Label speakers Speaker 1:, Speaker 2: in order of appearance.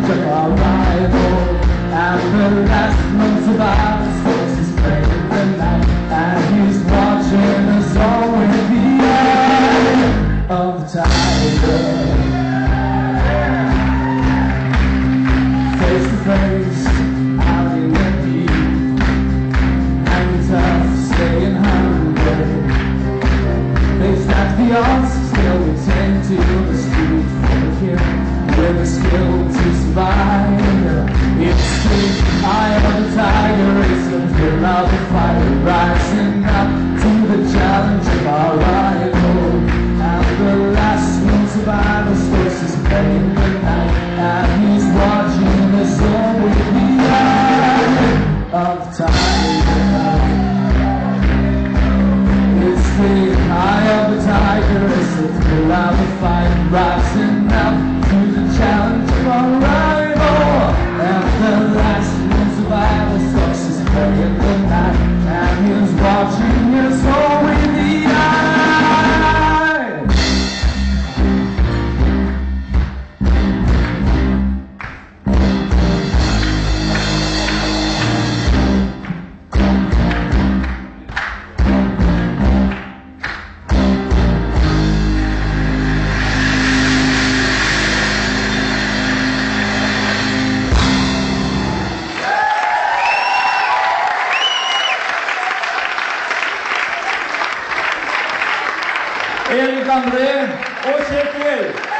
Speaker 1: challenge of our rival. And the last known survivor forces his prey in the night, and he's watching us all with the eye of the tiger. Face to face, out in the deep, hanging tough, staying hungry. They stack the odds, still we tend to the street for the kill, with the skill to survive. It's the eye of the tiger, it's the thrill of the fight, rising up to the challenge of our rival. And the last known survivor stirs his prey in the night, and he's watching us all with the eye of the tiger. It's the eye of the tiger, it's the thrill of the fight, rising up to the challenge of our rival. And the last known survivor stalks his prey in the night, and he's watching us all with the eye.
Speaker 2: Erik André og Kjetil.